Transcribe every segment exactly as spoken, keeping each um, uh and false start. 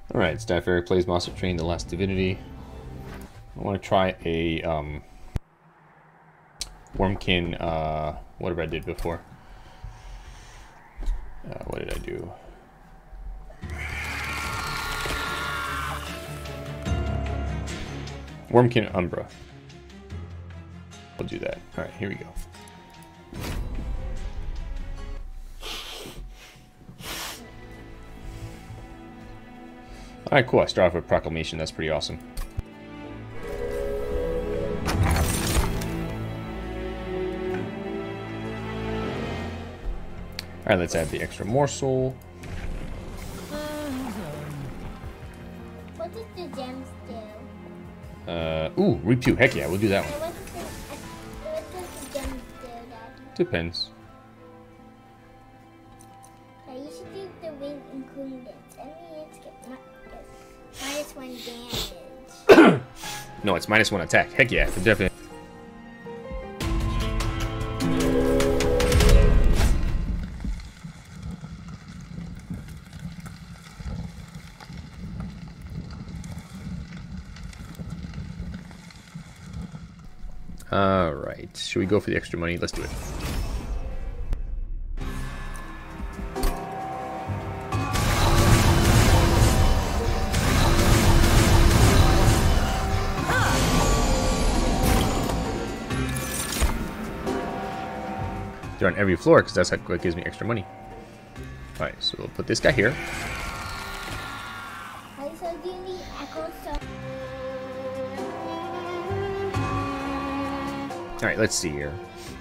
Alright, Staff Eric plays Monster Train The Last Divinity. I want to try a um, Wormkin, uh, whatever I did before. Uh, what did I do? Wormkin Umbra. We'll do that. Alright, here we go. Alright, cool. I start off with Proclamation. That's pretty awesome. Alright, let's add the extra morsel. What does the gems do? Uh, ooh, Reap two. Heck yeah, we'll do that one. What does the, what does the gems do, Daddy? Depends. I used to do the ring included. I mean, it's get minus one damage. No, it's minus one attack. Heck yeah, definitely. Alright, should we go for the extra money? Let's do it. They're on every floor because that's what gives me extra money. Alright, so we'll put this guy here. Also, do you need echo so Alright, let's see here.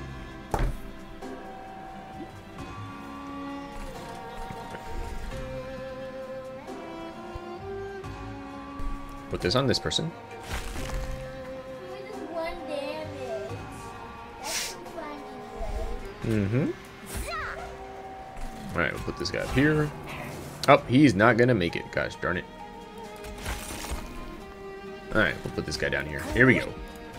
Put this on this person. with one damage? That's so funny. Mm-hmm. Alright, we'll put this guy up here. Oh, he's not gonna make it. Gosh darn it. Alright, we'll put this guy down here. Here we go.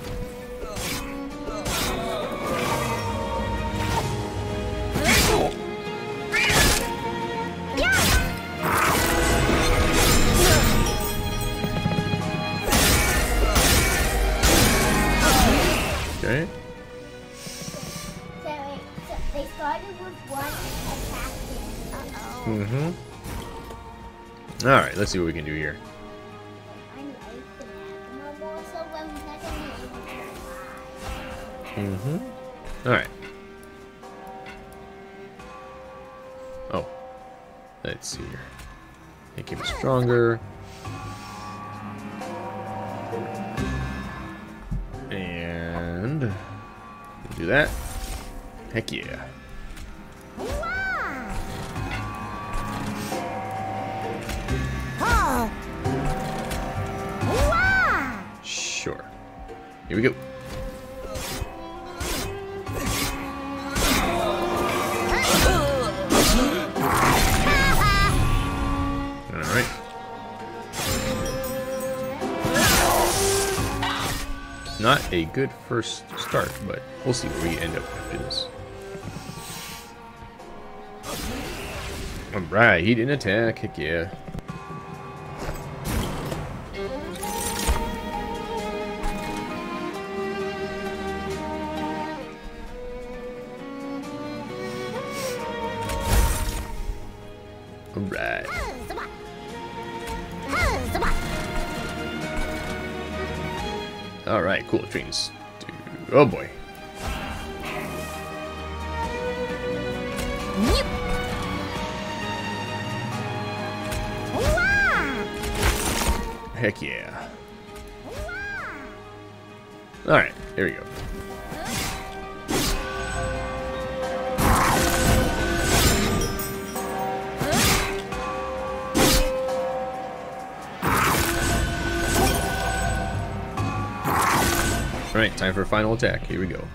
Okay. So, wait, so they started with one attacking. Uh-oh. Mm-hmm. Alright, let's see what we can do here. I like the magma ball, so when we're not gonna be able to fly. Mm-hmm. Alright. Oh. Let's see here. Make him stronger. And we'll do that. Heck yeah. Sure. Here we go. Alright. Not a good first start, but we'll see where we end up after this. Alright, he didn't attack. Heck yeah. Alright. Alright, cool. Trains. Oh boy. Heck yeah. Alright, here we go. Alright, time for a final attack. Here we go.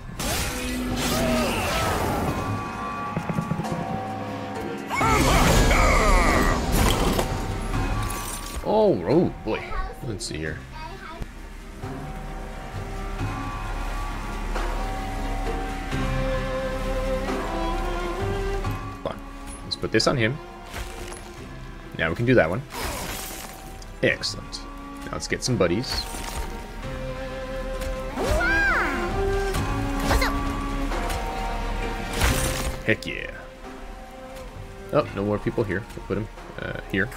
Oh, oh boy. Let's see here. Fun. Let's put this on him. Now we can do that one. Excellent. Now let's get some buddies. Heck yeah. Oh, no more people here. We'll put them uh, here.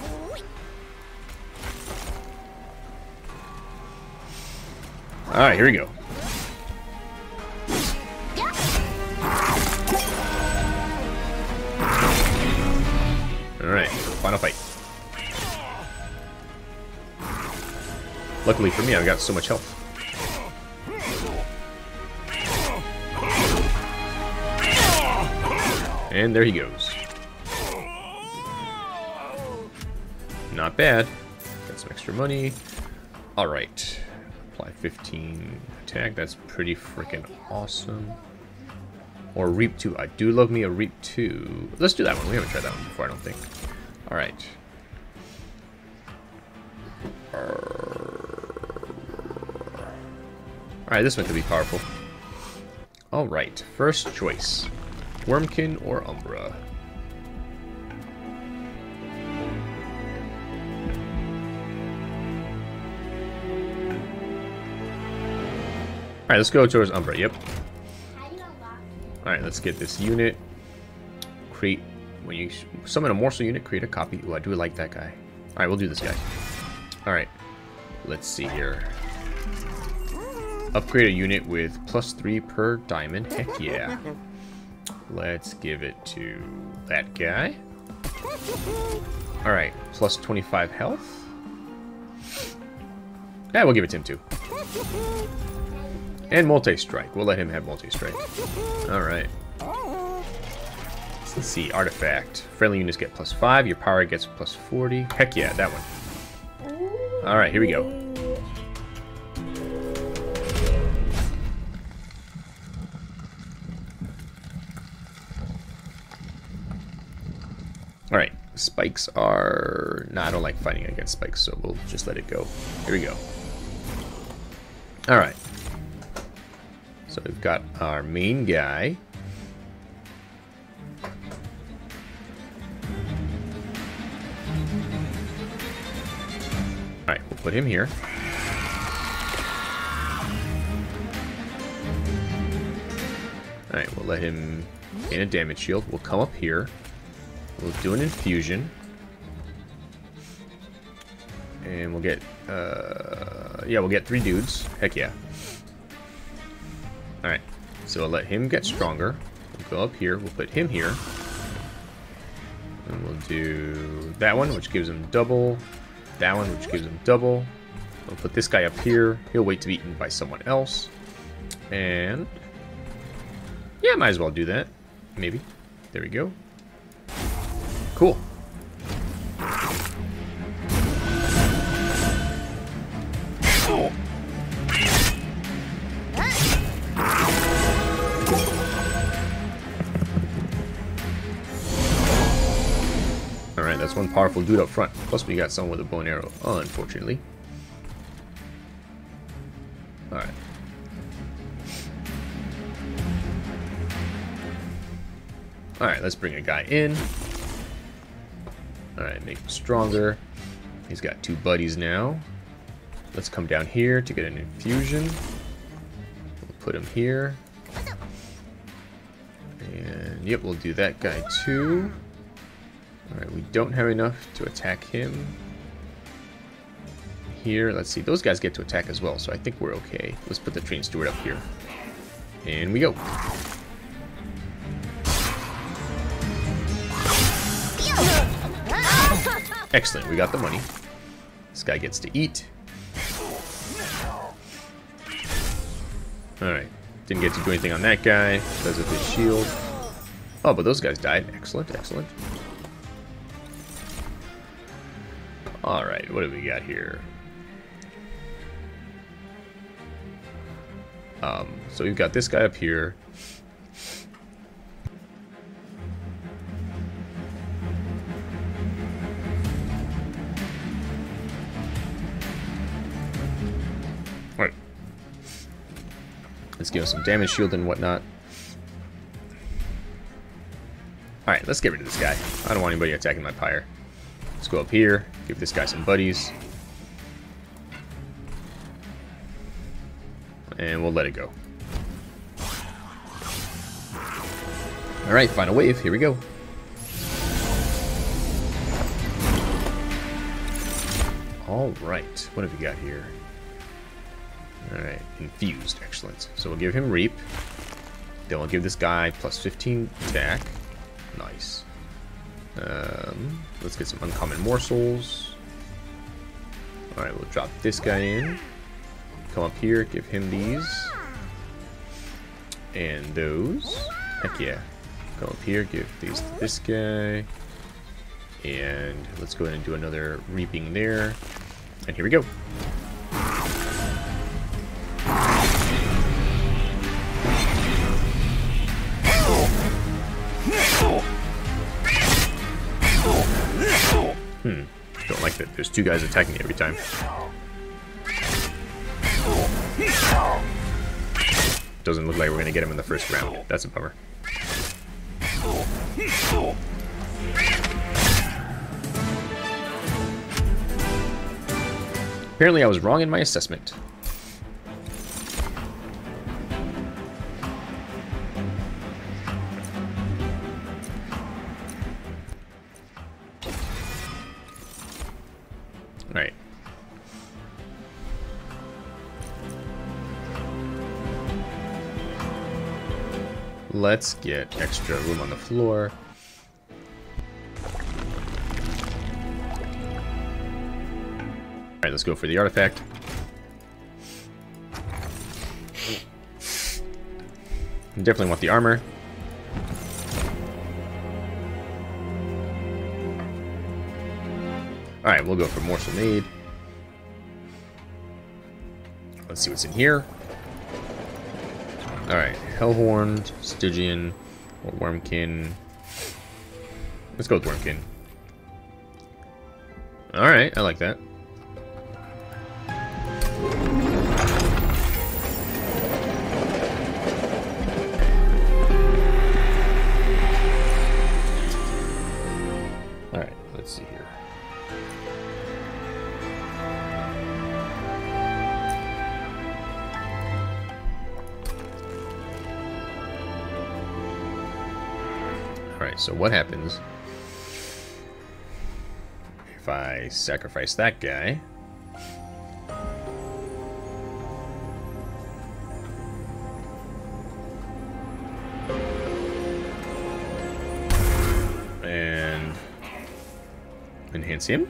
Alright, here we go. Alright, final fight. Luckily for me, I've got so much health. And there he goes. Not bad. Got some extra money. Alright. Apply fifteen attack. That's pretty freaking awesome. Or Reap two. I do love me a Reap two. Let's do that one. We haven't tried that one before, I don't think. Alright. Alright, this one could be powerful. Alright, first choice. Wormkin or Umbra? Alright, let's go towards Umbra, yep. Alright, let's get this unit. Create, when you summon a morsel unit, create a copy. Ooh, I do like that guy. Alright, we'll do this guy. Alright, let's see here. Upgrade a unit with plus three per diamond. Heck yeah. Let's give it to that guy. Alright, plus twenty-five health. Yeah, we'll give it to him too. And multi-strike. We'll let him have multi-strike. Alright. Let's see. Artifact. Friendly units get plus five. Your power gets plus forty. Heck yeah, that one. Alright, here we go. Alright. Spikes are... Nah, I don't like fighting against spikes, so we'll just let it go. Here we go. Alright. So we've got our main guy. Alright, we'll put him here. Alright, we'll let him gain a damage shield. We'll come up here. We'll do an infusion. And we'll get, uh, yeah, we'll get three dudes. Heck yeah. Alright, so we'll let him get stronger. We'll go up here, we'll put him here. And we'll do that one, which gives him double. That one, which gives him double. We'll put this guy up here. He'll wait to be eaten by someone else. And... yeah, might as well do that. Maybe. There we go. Cool. Alright, that's one powerful dude up front. Plus we got someone with a bow and arrow, unfortunately. Alright. Alright, let's bring a guy in. Alright, make him stronger. He's got two buddies now. Let's come down here to get an infusion. We'll put him here. And yep, we'll do that guy too. Alright, we don't have enough to attack him. Here, let's see, those guys get to attack as well, so I think we're okay. Let's put the train steward up here. And we go. Excellent, we got the money. This guy gets to eat. Alright, didn't get to do anything on that guy because of his shield. Oh, but those guys died. Excellent, excellent. Alright, what do we got here? Um, so we've got this guy up here. Alright. Let's give him some damage shield and whatnot. Alright, let's get rid of this guy. I don't want anybody attacking my pyre. Let's go up here, give this guy some buddies. And we'll let it go. Alright, final wave. Here we go. Alright, what have we got here? Alright, infused. Excellent. So we'll give him Reap. Then we'll give this guy plus fifteen attack. Nice. Um, let's get some uncommon morsels. Alright, we'll drop this guy in. Come up here, give him these. And those. Heck yeah. Come up here, give these to this guy. And let's go ahead and do another reaping there. And here we go. Hmm. Don't like that. There's two guys attacking me every time. Doesn't look like we're gonna get him in the first round. That's a bummer. Apparently I was wrong in my assessment. Alright. Let's get extra room on the floor. Alright, let's go for the artifact. Definitely want the armor. Alright, we'll go for Morsel Made. Let's see what's in here. Alright, Hellhorn, Stygian, or Wormkin. Let's go with Wormkin. Alright, I like that. Alright, let's see here. Alright, so what happens if I sacrifice that guy? And enhance him?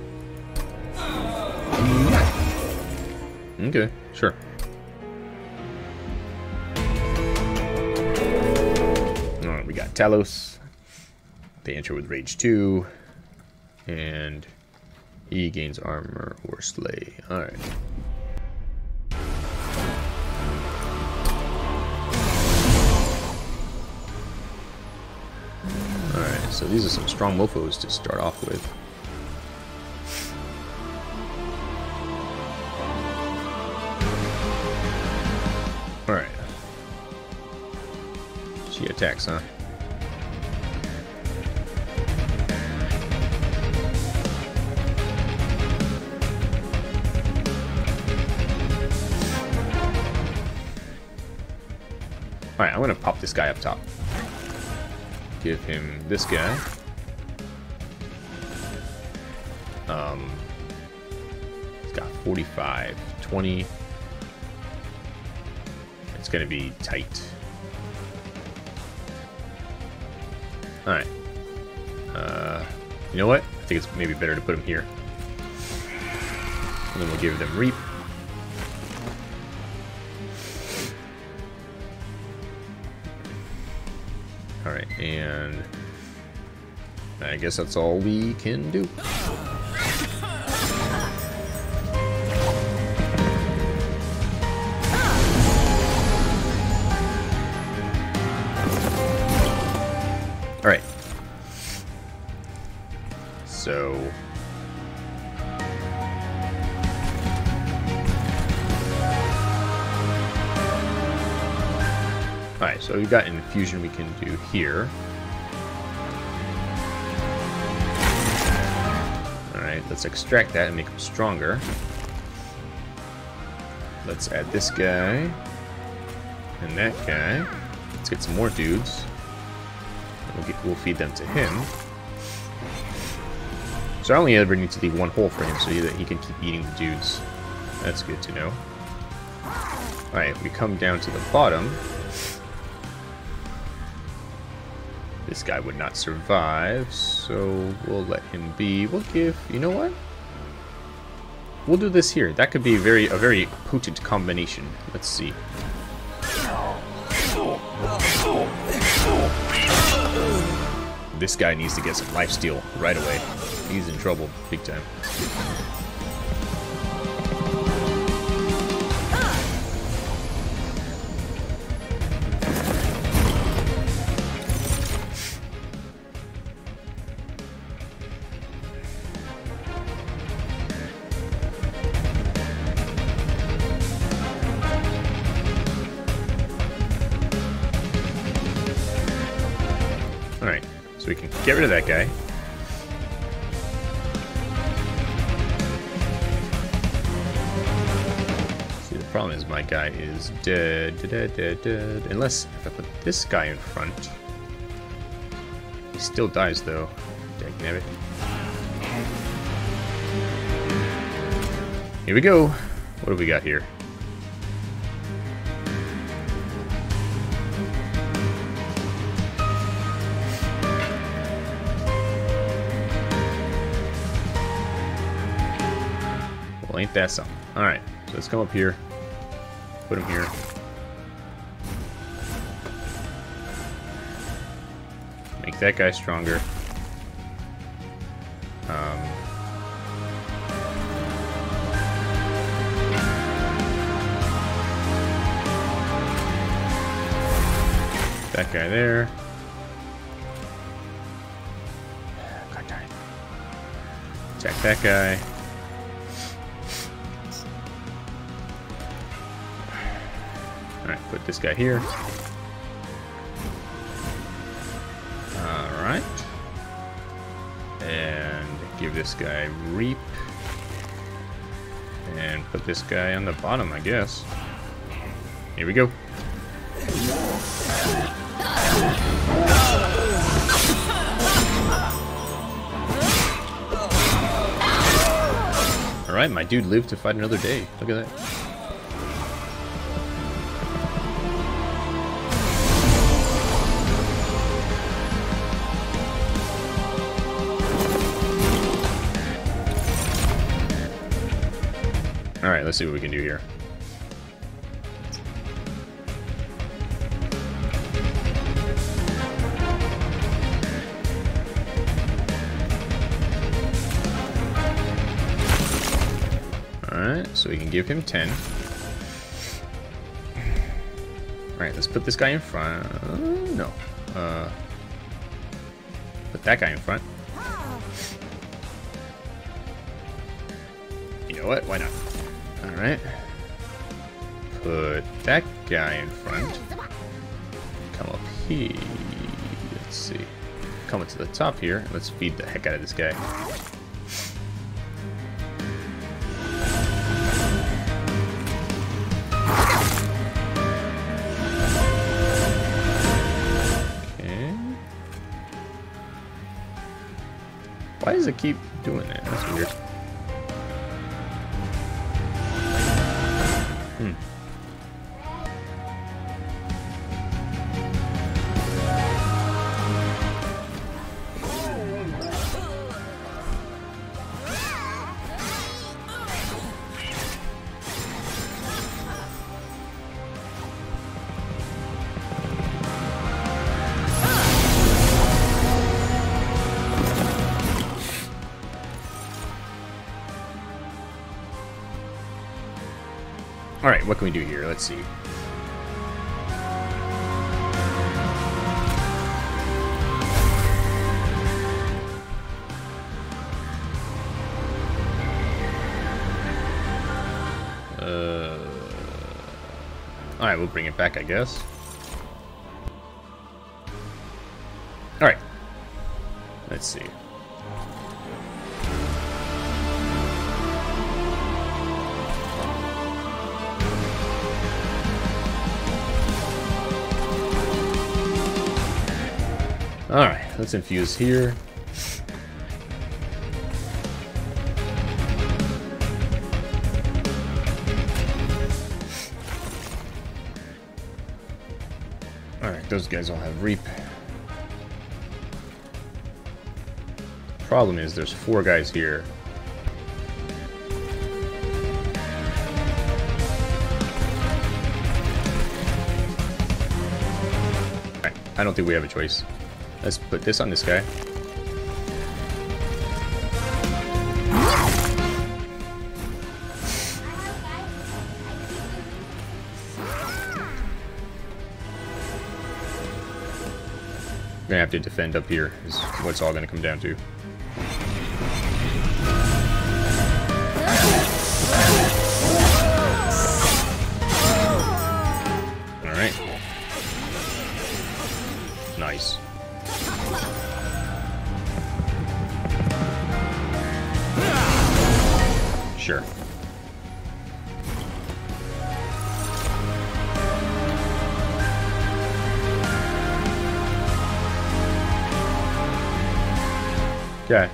Okay, sure. Alright, we got Talos. They enter with Rage two. And E gains armor or slay. Alright. Alright, so these are some strong mofos to start off with. Alright. She attacks, huh? Alright, I'm gonna pop this guy up top. Give him this guy. Um, he's got forty-five, twenty. It's gonna be tight. Alright. Uh, you know what? I think it's maybe better to put him here. And then we'll give them Reap. Alright, and I guess that's all we can do. Alright. So... Alright, so we've got an infusion we can do here. Alright, let's extract that and make them stronger. let's add this guy and that guy. Let's get some more dudes. We'll, get, we'll feed them to him. So I only ever need to leave one hole for him so that he can keep eating the dudes. That's good to know. Alright, we come down to the bottom. This guy would not survive, so we'll let him be. We'll give, you know what? We'll do this here. That could be very a very potent combination. Let's see. This guy needs to get some lifesteal right away. He's in trouble big time. Alright, so we can get rid of that guy. See, the problem is my guy is dead, dead, dead, dead. Unless if I put this guy in front. He still dies though. Dagnabbit. Here we go. What do we got here? Well, ain't that something? Alright, so let's come up here. Put him here. Make that guy stronger. Um, that guy there. God darn it. Attack that guy. Alright, put this guy here. Alright. And give this guy Reap. And put this guy on the bottom, I guess. Here we go. Alright, my dude lived to fight another day. Look at that. Alright, let's see what we can do here. Alright, so we can give him ten. Alright, let's put this guy in front. Uh, no. Uh, put that guy in front. You know what? Why not? Alright. Put that guy in front. Come up here. Let's see. Come up to the top here. Let's feed the heck out of this guy. Okay. Why does it keep doing that? That's weird. Hmm. Alright, what can we do here? Let's see. Uh, Alright, we'll bring it back, I guess. Alright. Let's see. Alright, let's infuse here. Alright, those guys all have reap. Problem is, there's four guys here. Alright, I don't think we have a choice. Let's put this on this guy. We're gonna have to defend up here, is what's all gonna come down to. Alright. Nice. Sure. Okay.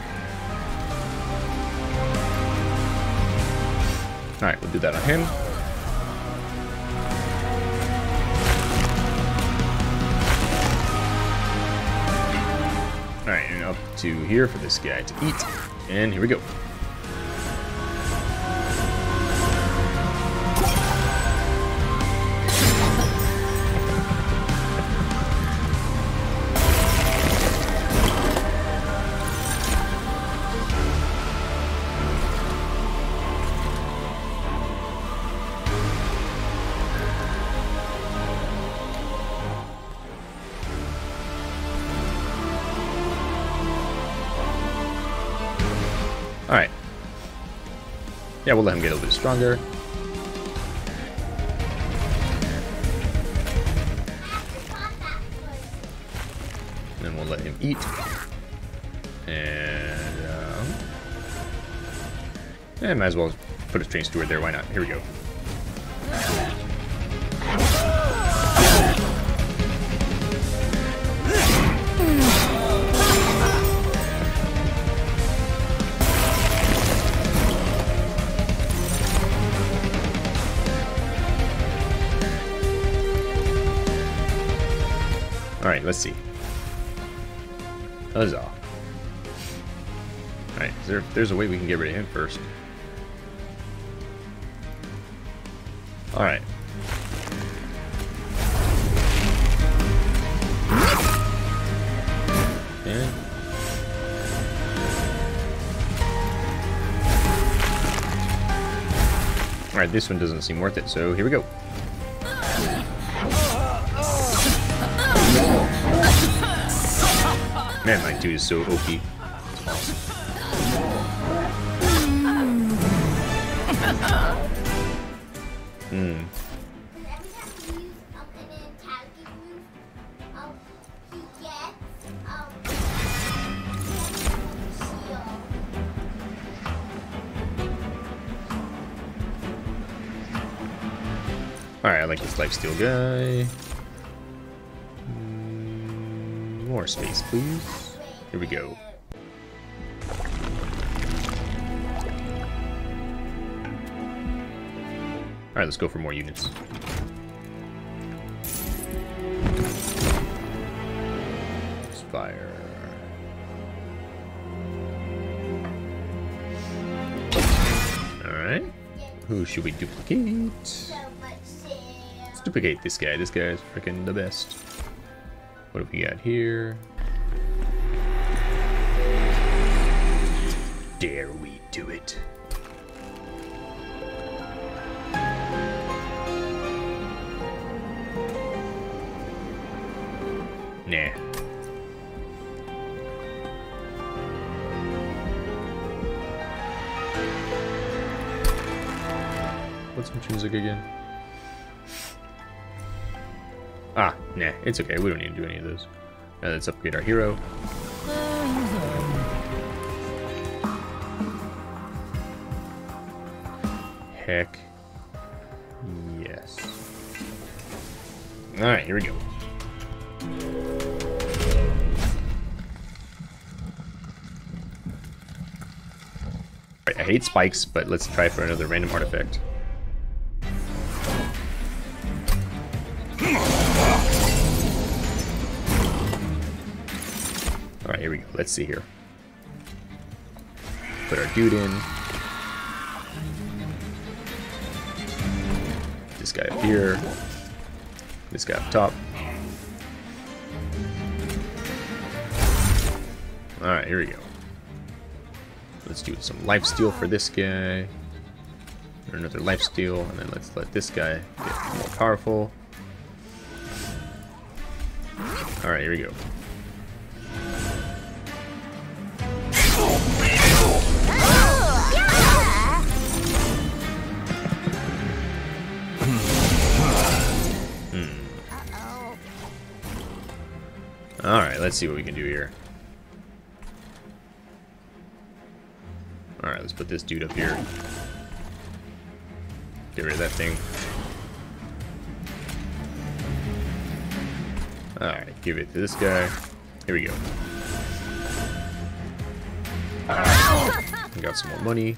Alright, we'll do that on him. Alright, and up to here for this guy to eat. And here we go. Alright. Yeah, we'll let him get a little bit stronger. Then we'll let him eat. And, um... yeah, might as well put a train steward there, why not? Here we go. Alright, let's see. Huzzah. Alright, there, there's a way we can get rid of him first. Alright. And alright, this one doesn't seem worth it, so here we go. Man, my dude is so O P. It's awesome. Hmm. Alright, I like this lifesteal guy. More space, please. Here we go. Alright, let's go for more units. Spire. Alright. Who should we duplicate? Let's duplicate this guy. This guy is freaking the best. What have we got here? Dare we do it? Nah. What's intrinsic again? Ah, nah, it's okay. We don't need to do any of those. Now let's upgrade our hero. Heck. Yes. Alright, here we go. Right, I hate spikes, but let's try for another random artifact. Alright, here we go. Let's see here. Put our dude in. This guy up here. This guy up top. Alright, here we go. Let's do some lifesteal for this guy. Or another lifesteal, and then let's let this guy get more powerful. Alright, here we go. Alright, let's see what we can do here. Alright, let's put this dude up here. Get rid of that thing. Alright, give it to this guy. Here we go. We got some more money.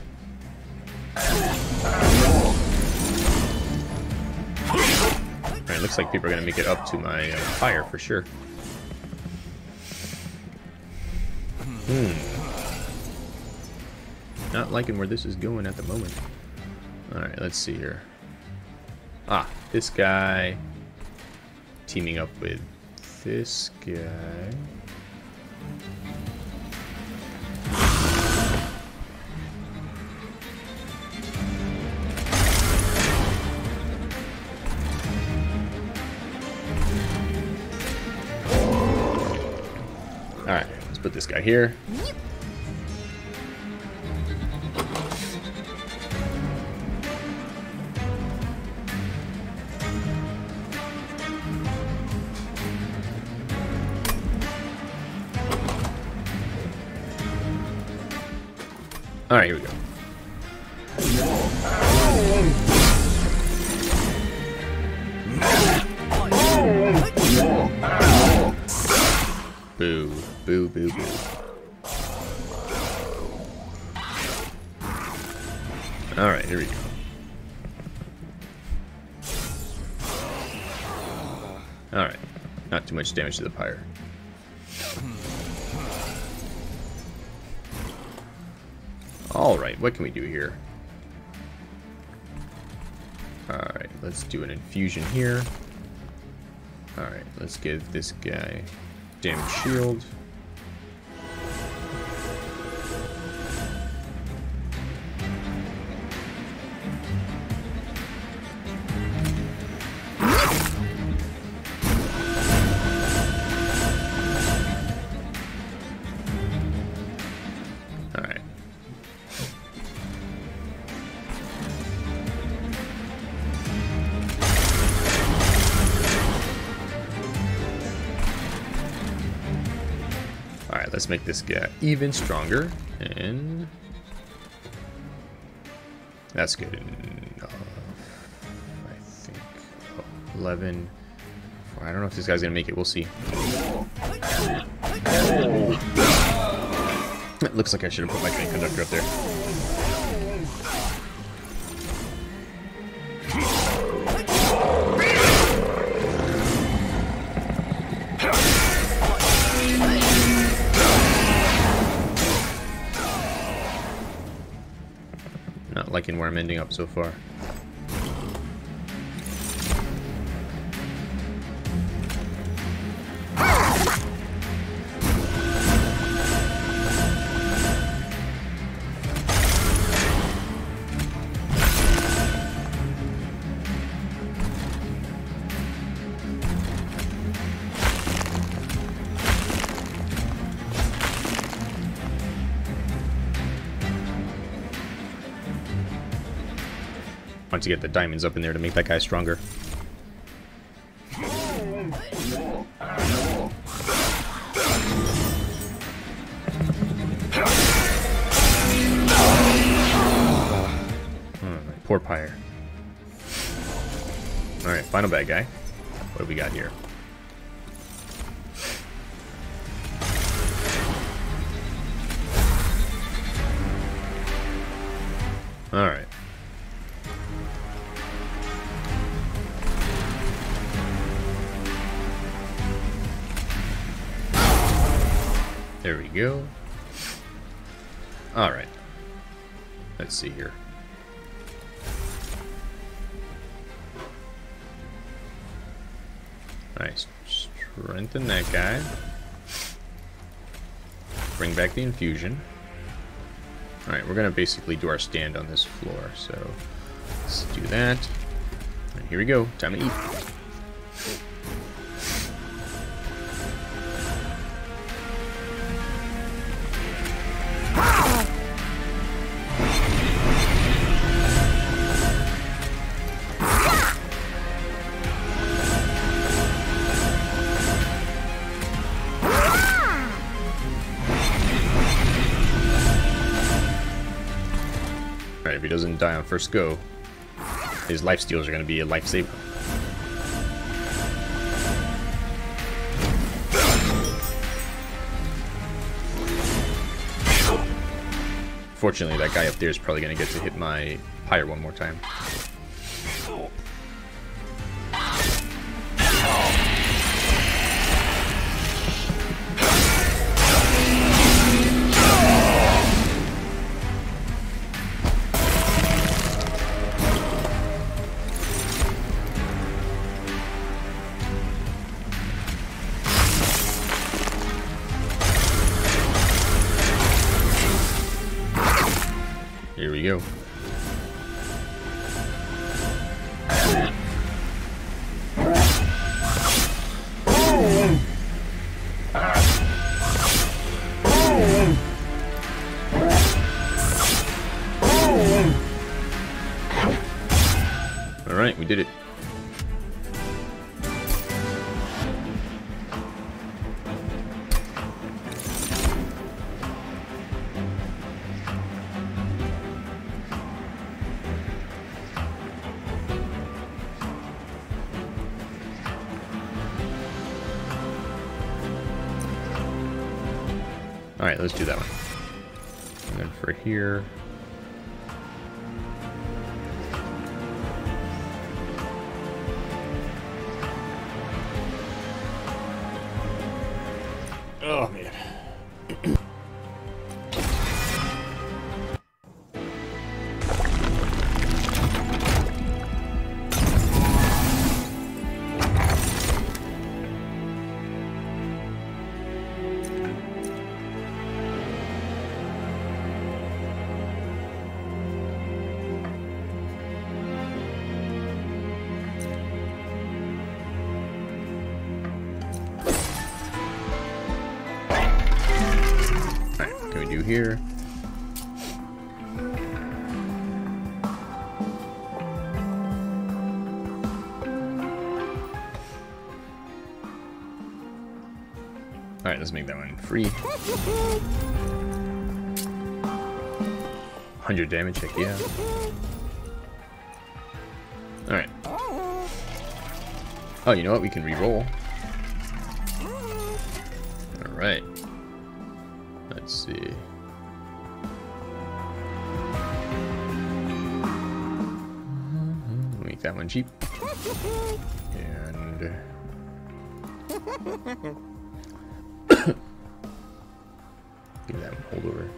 Alright, looks like people are going to make it up to my uh, fire for sure. Hmm. Not liking where this is going at the moment. Alright, let's see here. Ah, this guy teaming up with this guy. Alright, let's put this guy here. Alright, here we go. Boo, boo, boo, boo. Alright, here we go. Alright, not too much damage to the pyre. Alright, what can we do here? Alright, let's do an infusion here. Alright, let's give this guy damage shield. Alright. Alright, let's make this guy even stronger, and that's good. And, uh, I think oh, eleven. I don't know if this guy's gonna make it. We'll see. It looks like I should have put my train conductor up there. Not liking where I'm ending up so far. Want to get the diamonds up in there to make that guy stronger. Alright, poor pyre. Alright, final bad guy. What do we got here? Alright. There we go. Alright. Let's see here. Nice. Strengthen that guy. Bring back the infusion. Alright, we're gonna basically do our stand on this floor, so let's do that. And here we go. Time to eat. If he doesn't die on first go, his life steals are going to be a lifesaver. Fortunately, that guy up there is probably going to get to hit my pyre one more time. Here we go. All right, we did it. Alright, let's do that one. And then for here... Oh, man. Do here. All right, let's make that one free. one hundred damage, heck yeah. All right. Oh, you know what? We can re-roll. All right. Let's see. Make that one cheap. And give that one holdover.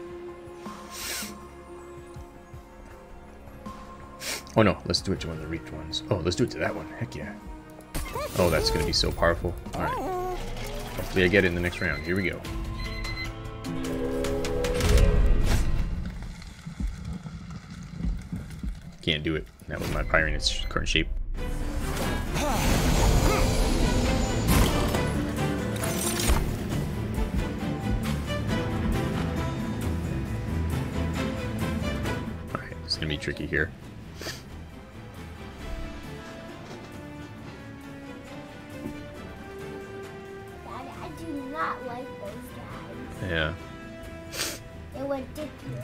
Oh no, let's do it to one of the reaped ones. Oh, let's do it to that one. Heck yeah. Oh, that's gonna be so powerful. Alright. Hopefully I get it in the next round. Here we go. Can't do it. That was my pyre in its current shape. Alright, it's gonna be tricky here. Dad, I do not like those guys. Yeah. They're ridiculous.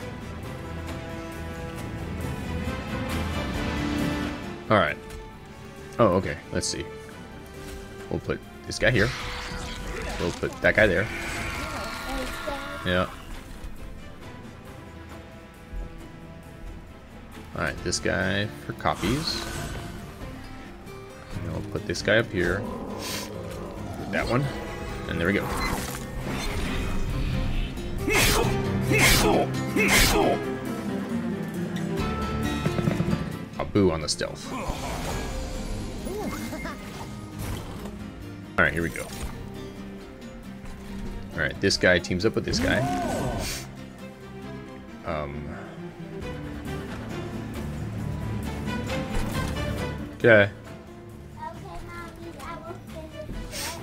Alright. Oh, okay. Let's see. We'll put this guy here. We'll put that guy there. Yeah. Alright, this guy for copies. And then we'll put this guy up here. That one. And there we go. A boo on the stealth. Alright, here we go. Alright, this guy teams up with this guy. Um. Okay. Okay, Mommy, I will finish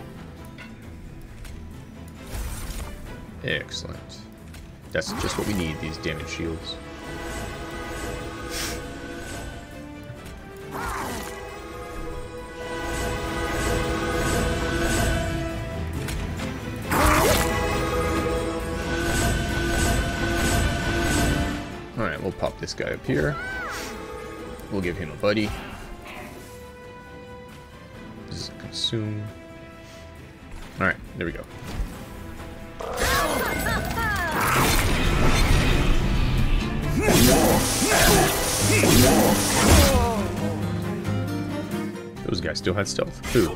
it. Excellent. That's just what we need, these damage shields. Alright, we'll pop this guy up here. We'll give him a buddy. This is consume. Alright, there we go. Those guys still had stealth. Ooh.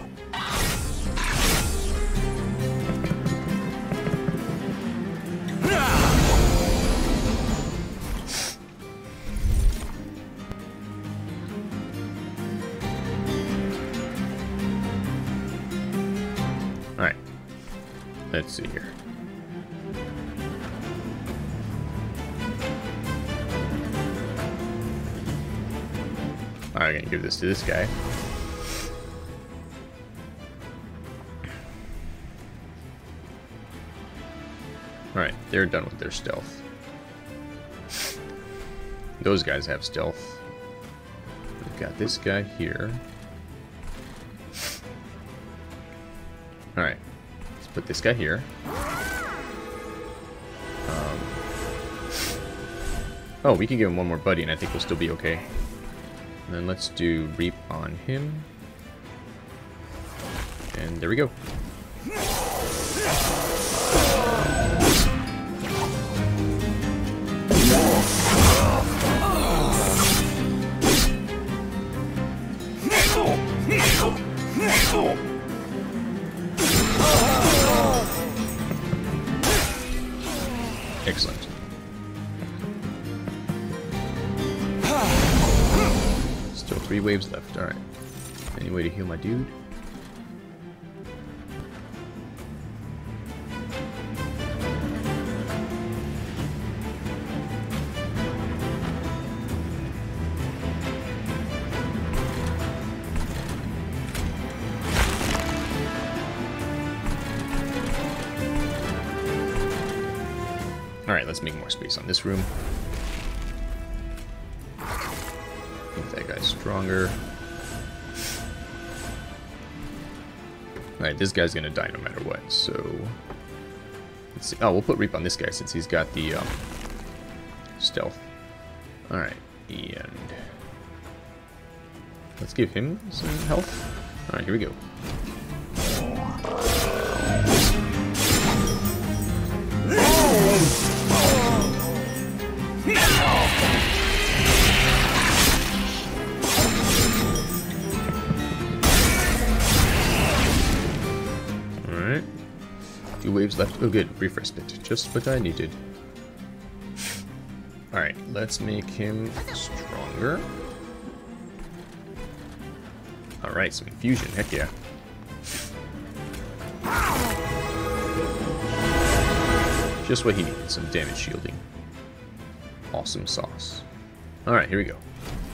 Alright. Let's see here. I'm gonna give this to this guy. Alright, they're done with their stealth. Those guys have stealth. We've got this guy here. Alright, let's put this guy here. Um, oh, we can give him one more buddy and I think we'll still be okay. And then let's do Reap on him. And there we go. Excellent. Still three waves left. Alright. Any way to heal my dude? Alright, let's make more space on this room. Make that guy stronger. Alright, this guy's gonna die no matter what, so... Let's see. Oh, we'll put Reap on this guy since he's got the um, stealth. Alright, and... let's give him some health. Alright, here we go. Alright. Two waves left. Oh good, brief respite. Just what I needed. Alright, let's make him stronger. Alright, some infusion, heck yeah. Just what he needed, some damage shielding. Awesome sauce. Alright, here we go.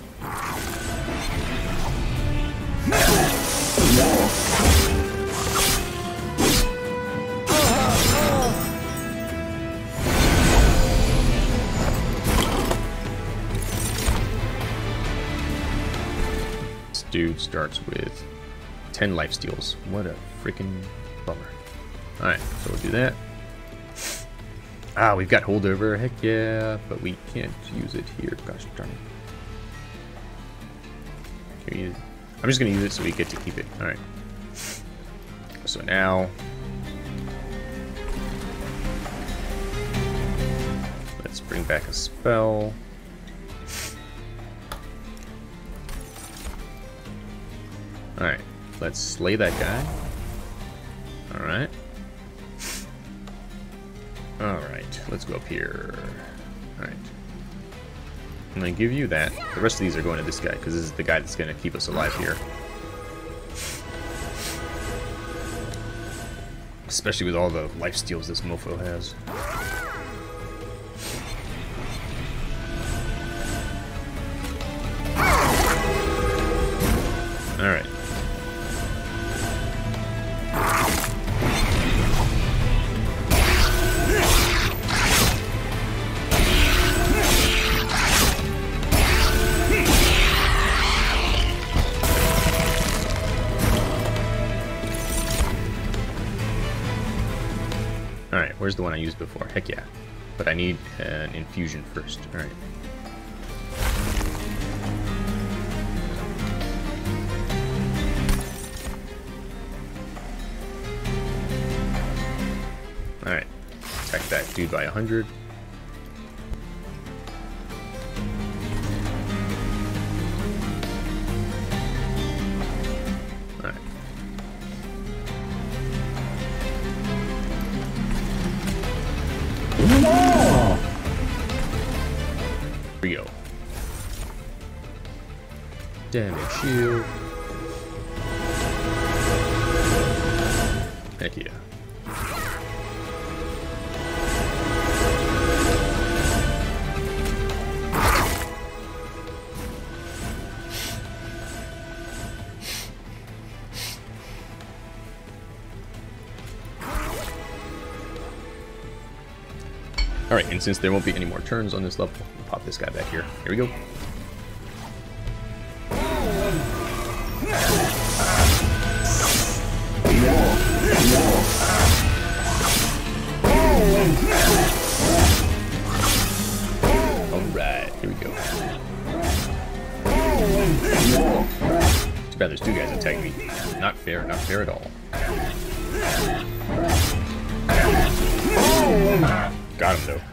This dude starts with ten life steals. What a freaking bummer. Alright, so we'll do that. Ah, we've got holdover, heck yeah, but we can't use it here, gosh darn it. Can we use it? I'm just gonna use it so we get to keep it, alright. So now, let's bring back a spell. Alright, let's slay that guy. Alright. Alright, let's go up here. Alright. I'm gonna give you that. The rest of these are going to this guy, because this is the guy that's gonna keep us alive here. Especially with all the life steals this mofo has. Alright. Alright, where's the one I used before? Heck yeah. But I need an infusion first. Alright. Alright. Attack that dude by a hundred. Alright. Here we go. Damage shield. Heck yeah. Alright, and since there won't be any more turns on this level, we'll pop this guy back here. Here we go. Alright, here we go. Too bad there's two guys attacking me. Not fair, not fair at all. Got him though.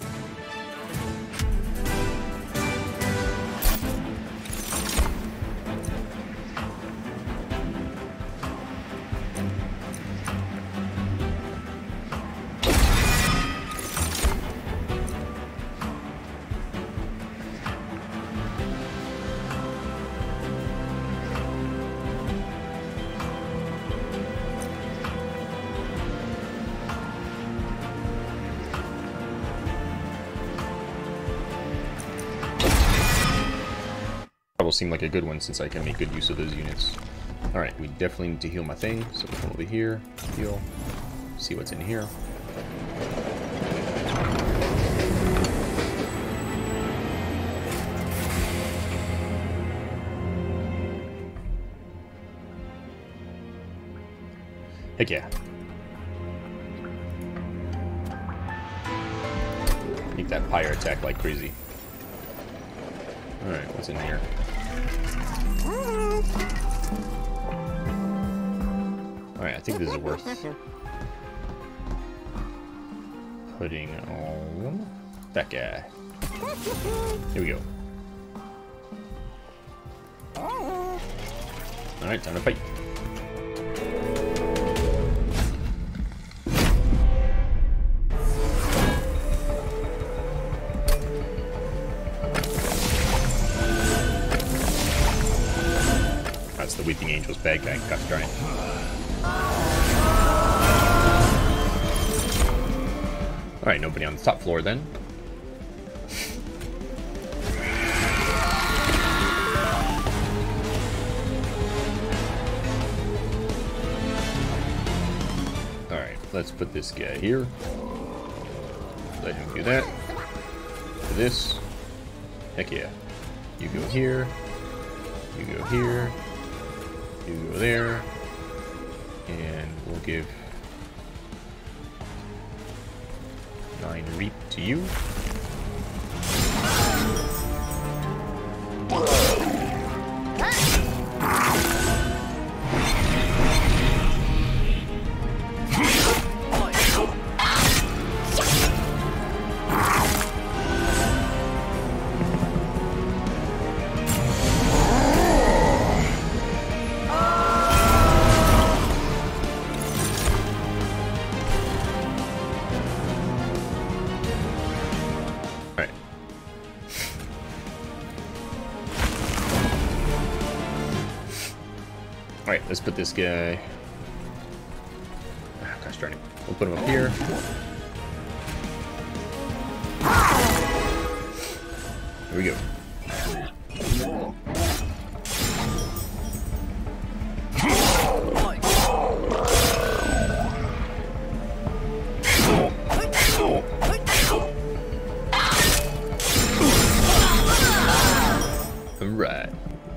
Will seem like a good one since I can make good use of those units. Alright, we definitely need to heal my thing, so we'll come over here, heal, see what's in here. Heck yeah. Make that pyre attack like crazy. Alright, what's in here? Alright, I think this is worth putting on that guy. Here we go. Alright, time to fight. That's the Weeping Angel's bad guy, Gus Giant. Alright, nobody on the top floor then. Alright, let's put this guy here. Let him do that. Do this. Heck yeah. You go here. You go here. You go there. And we'll give nine reap to you. Alright, let's put this guy... Ah, gosh darn it. We'll put him up here. Here we go. Alright.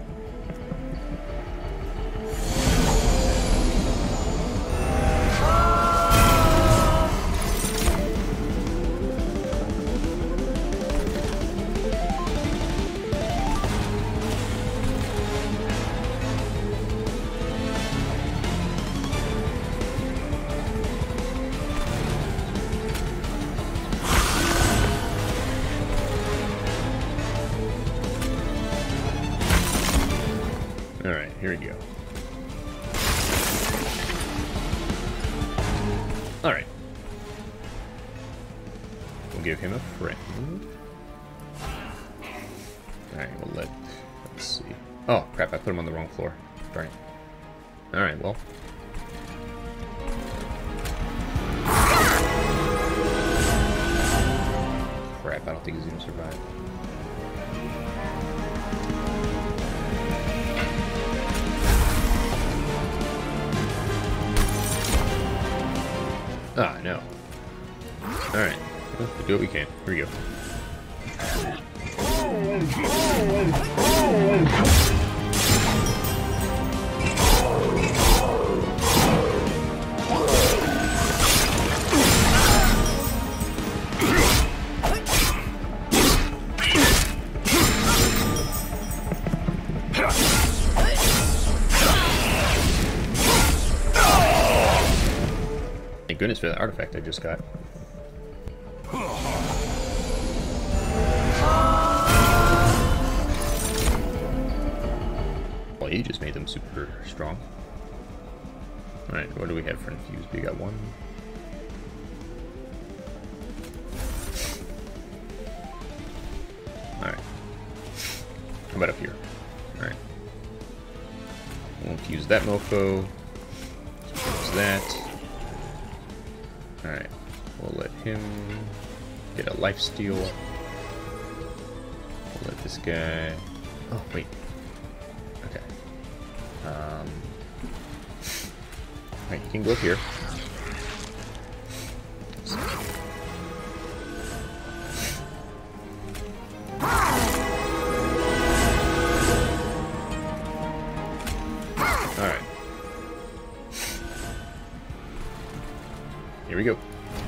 Alright, here we go. Alright. We'll give him a friend. Alright, we'll let... Let's see. Oh, crap, I put him on the wrong floor. Darn it. Alright, well. Crap, I don't think he's gonna survive. Ah, no. Alright. Well, we'll do what we can. Here we go. Thank goodness for that artifact I just got. Well, he just made them super strong. Alright, what do we have for infused? We got one. Alright. How about up here? Alright. We'll infuse that mofo. Infuse that. Alright, we'll let him get a lifesteal. We'll let this guy... Oh, wait. Okay. Um... Alright, you can go up here. Alright. Here we go.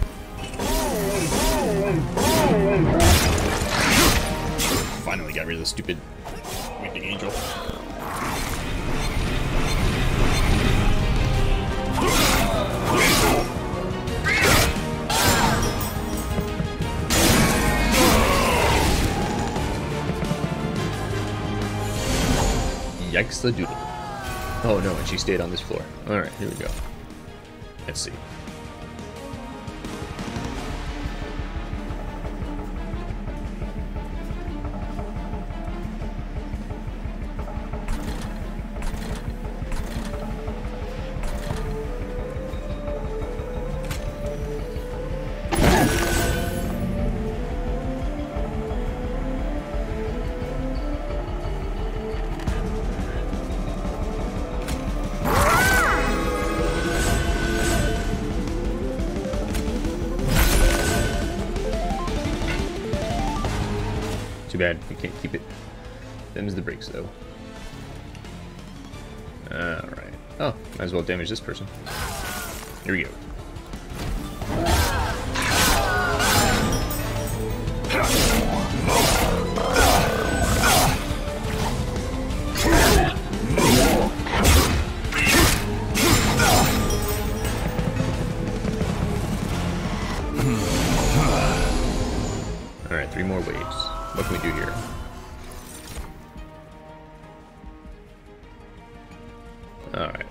Finally got rid of the stupid winged angel. Yikes the doodle. Oh no, and she stayed on this floor. Alright, here we go. Let's see. Too bad, we can't keep it. Them's the brakes, though. Alright. Oh, might as well damage this person. Here we go. Alright, three more waves. What can we do here? Alright.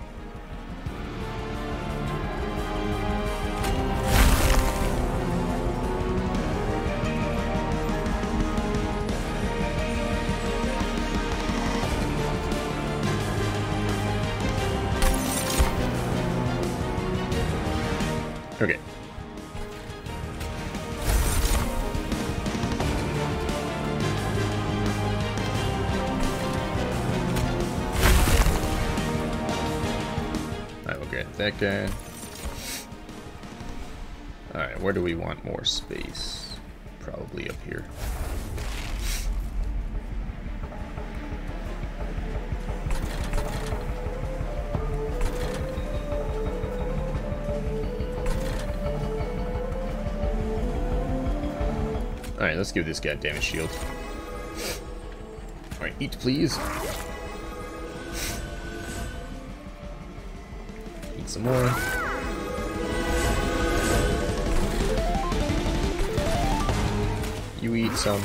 Okay. I will get that guy. Alright, where do we want more space? Probably up here. Alright, let's give this guy a damage shield. Alright, eat please. Eat some more. You eat some.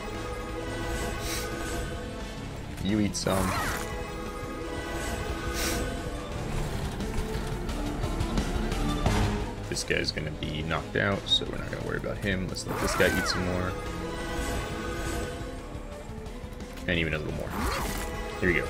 You eat some. This guy's gonna be knocked out, so we're not gonna worry about him. Let's let this guy eat some more. And even a little more. Here we go.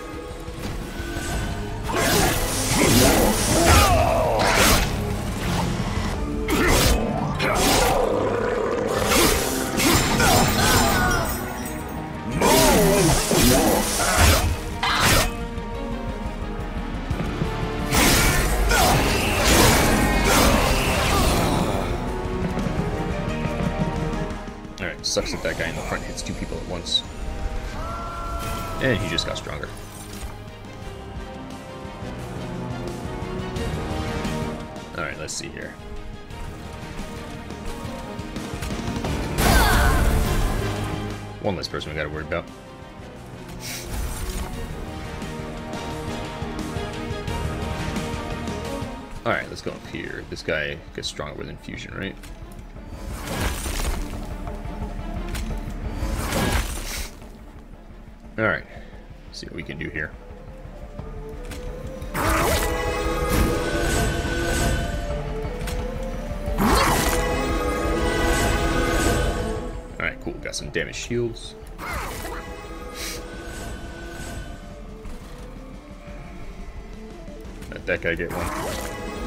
Alright, sucks that that guy in the front hits two people at once. And he just got stronger. Alright, let's see here. One less person we gotta worry about. Alright, let's go up here. This guy gets stronger with infusion, right? Alright, see what we can do here. Alright, cool, got some damage shields. Let that guy get one.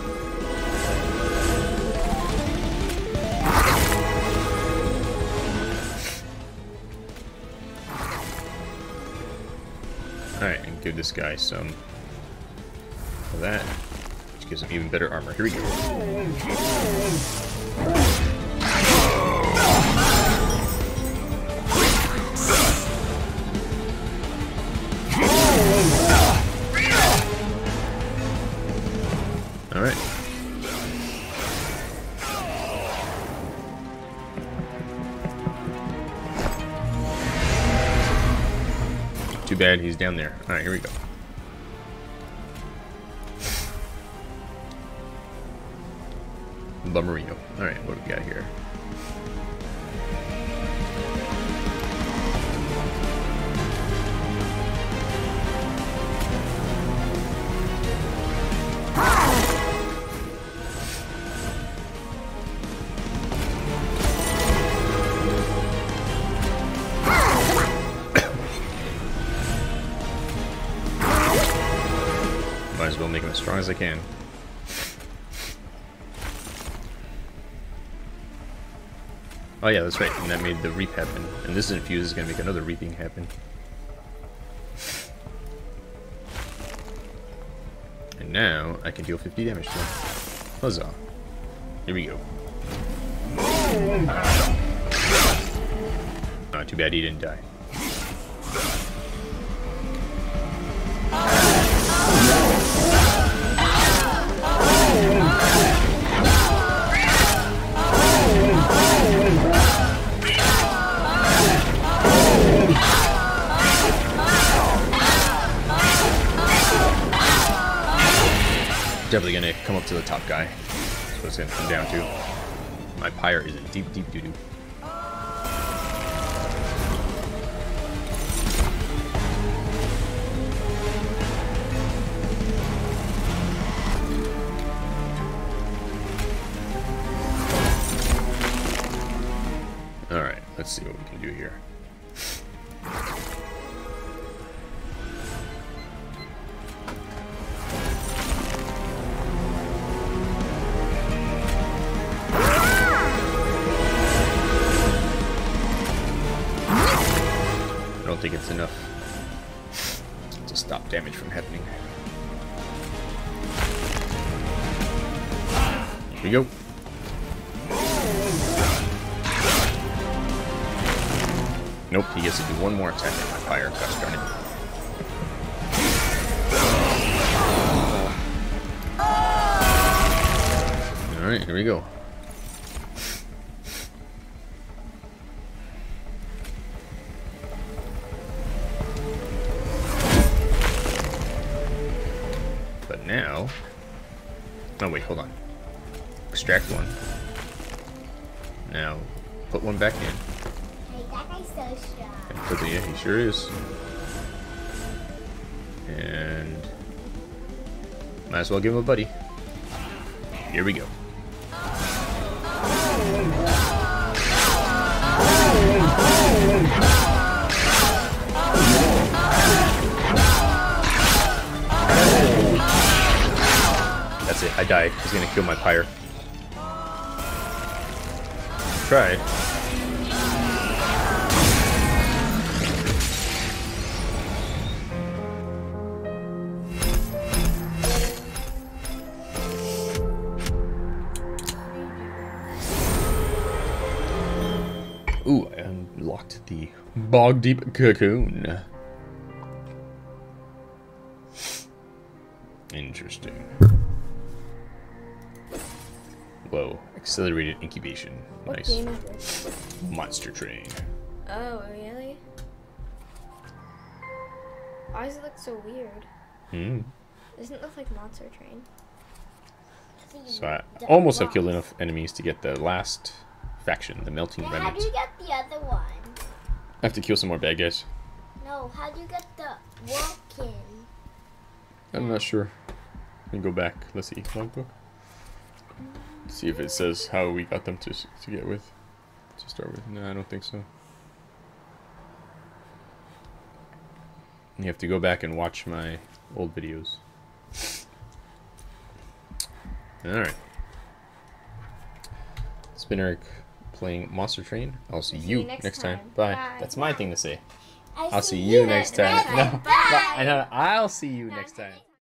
Alright, and give this guy some of that, which gives him even better armor. Here we go. Alright. Too bad he's down there. Alright, here we go. Bummerino. Alright, what do we got here? Might as well make him as strong as I can. Oh yeah, that's right, and that made the reap happen. And this infuse is going to make another reaping happen. And now, I can deal fifty damage to him. Huzzah. Here we go. Oh, too bad he didn't die. Definitely gonna come up to the top guy. That's what it's gonna come down to. My pyre is in deep, deep doo-doo. Alright, let's see what we can do here. That's enough to stop damage from happening. Here we go. Nope, he gets to do one more attack at my fire. Gosh darn it. Alright, here we go. But now... Oh wait, hold on. Extract one. Now, put one back in. Hey, that guy's so strong. And put the, yeah, he sure is. And... might as well give him a buddy. Here we go. That's it, I died. He's gonna kill my pyre. Tried. Ooh, I unlocked the Bog Deep Cocoon. Interesting. Whoa, accelerated incubation. What Nice. game is this? Monster Train. Oh, really? Why does it look so weird? Hmm. Doesn't it look like Monster Train? So I almost have killed enough enemies to get the last faction, the Melting Then how Remnant. do you get the other one? I have to kill some more bad guys. No, how do you get the walk-in? I'm not sure. Let me go back. Let's see. Logbook. See if it says how we got them to to get with. To start with. No, I don't think so. You have to go back and watch my old videos. Alright. It's been Eric playing Monster Train. I'll see, you, next, next time. time. Bye. Bye. That's my thing to say. I I'll see you next time. time. No, Bye. no, I know. I'll see you next time.